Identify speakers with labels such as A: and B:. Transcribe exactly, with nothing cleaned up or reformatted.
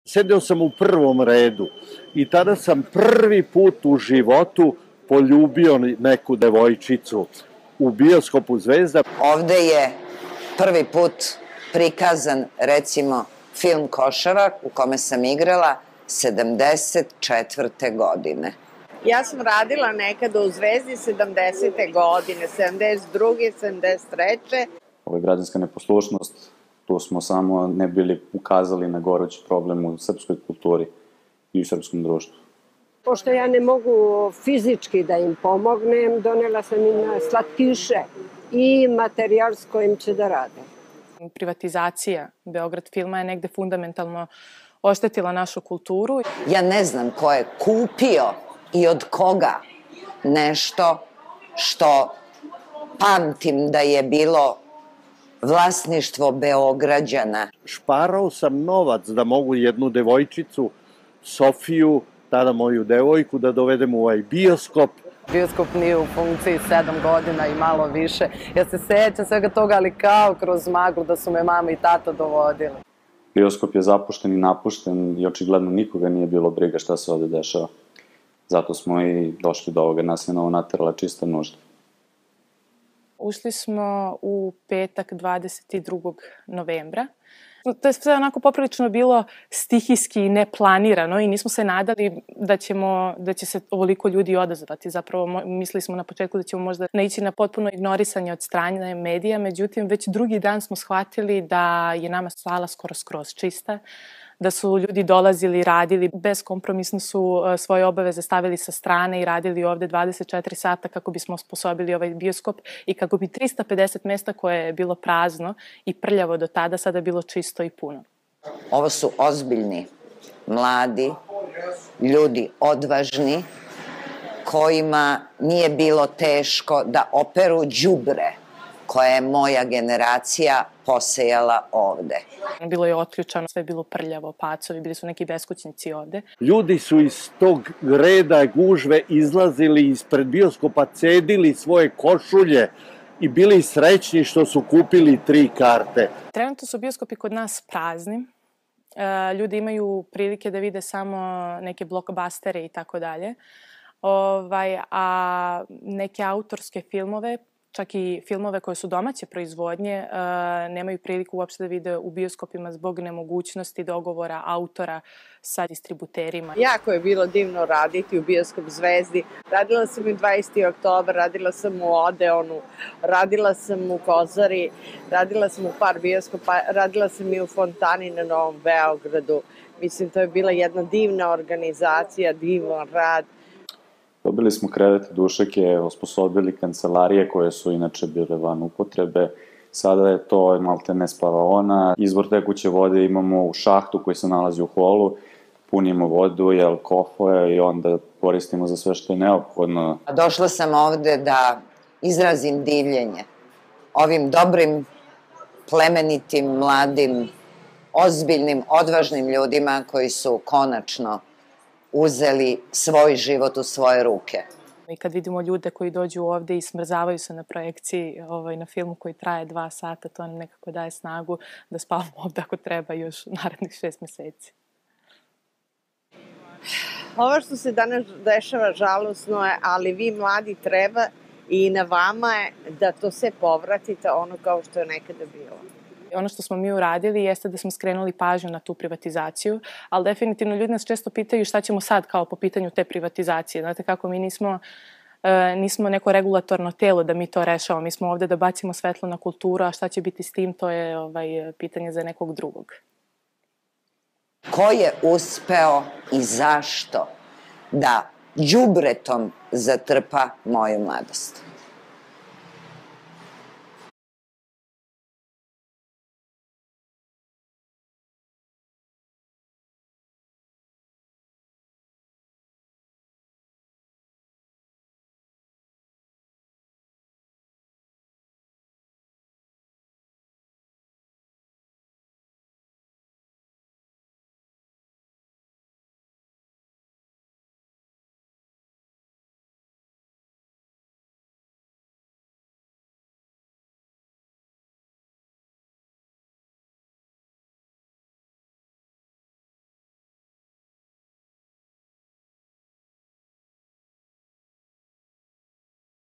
A: Sedeo sam u prvom redu i tada sam prvi put u životu poljubio neku devojčicu u bioskopu Zvezda.
B: Ovde je prvi put prikazan, recimo, film Košarek u kome sam igrala sedamdeset četvrte godine.
C: Ja sam radila nekada u Zvezdi sedamdesete godine, sedamdeset druge, sedamdeset treće
D: Ovo je građanska neposlušnost. Tu smo samo ne bili ukazali na gorući problem u srpskoj kulturi i u srpskom društvu.
E: Pošto ja ne mogu fizički da im pomognem, donela sam im slatkiše i materijal s kojim će da rade.
F: Privatizacija Beograd filma je negde fundamentalno oštetila našu kulturu.
B: Ja ne znam ko je kupio i od koga nešto što pamtim da je bilo vlasništvo Beograđana.
A: Šparao sam novac da mogu jednu devojčicu, Sofiju, tada moju devojku, da dovedem u ovaj bioskop.
G: Bioskop nije u funkciji sedam godina i malo više. Ja se sećam svega toga, ali kao kroz maglu da su me mama i tata dovodili.
D: Bioskop je zapušten i napušten i očigledno nikoga nije bilo briga šta se ovde dešava. Zato smo i došli do ovoga, nas je novo naterala čista nužda.
F: Ušli smo u petak dvadeset drugog novembra. To je sve onako poprilično bilo stihijski i neplanirano i nismo se nadali da, ćemo, da će se ovoliko ljudi odazvati. Zapravo mislili smo na početku da ćemo možda naići na potpuno ignorisanje od strane medija, međutim već drugi dan smo shvatili da je nama sala skoro skroz čista, da su ljudi dolazili, radili, beskompromisno su svoje obaveze stavili sa strane i radili ovde dvadeset četiri sata kako bismo osposobili ovaj bioskop i kako bi trista pedeset mesta koje je bilo prazno i prljavo do tada sada bilo čisto i puno.
B: Ovo su ozbiljni, mladi, ljudi odvažni, kojima nije bilo teško da operu đubre koja je moja generacija posejala ovde.
F: Bilo je otključano, sve je bilo prljavo, pacovi, bili su neki beskućnici ovde.
A: Ljudi su iz tog reda gužve izlazili ispred bioskopa, cedili svoje košulje i bili srećni što su kupili tri karte.
F: Trenutno su bioskopi kod nas prazni. Ljudi imaju prilike da vide samo neke blockbustere i tako dalje. A neke autorske filmove, čak i filmove koje su domaće proizvodnje, nemaju priliku uopšte da vide u bioskopima zbog nemogućnosti dogovora autora sa distributerima.
C: Jako je bilo divno raditi u bioskop Zvezdi. Radila sam i dvadesetog oktobra, radila sam u Odeonu, radila sam u Kozari, radila sam u par bioskopa, radila sam i u Fontani na Novom Beogradu. Mislim, to je bila jedna divna organizacija, divan rad.
D: Dobili smo krevete, dušeke, osposobili kancelarije koje su inače bile van upotrebe. Sada je to malte ne spavaona. Izvor tekuće vode imamo u šahtu koji se nalazi u holu. Punimo vodu, jel, kofoje i onda koristimo za sve što je neophodno.
B: Došla sam ovde da izrazim divljenje ovim dobrim, plemenitim, mladim, ozbiljnim, odvažnim ljudima koji su konačno uzeli svoj život u svoje ruke.
F: I kad vidimo ljude koji dođu ovde i smrzavaju se na projekciji na filmu koji traje dva sata, to nam nekako daje snagu da spavamo ovde ako treba još narednih šest meseci.
C: Ovo što se danas dešava žalosno je, ali vi mladi treba i na vama je da to sve povratite ono kao što je nekada bilo.
F: Ono što smo mi uradili jeste da smo skrenuli pažnju na tu privatizaciju, ali definitivno ljudi nas često pitaju šta ćemo sad kao po pitanju te privatizacije. Znate kako, mi nismo, nismo neko regulatorno telo da mi to rešavamo. Mi smo ovde da bacimo svetlo na kulturu, a šta će biti s tim, to je ovaj, pitanje za nekog drugog.
B: Ko je uspeo i zašto da đubretom zatrpa moju mladost?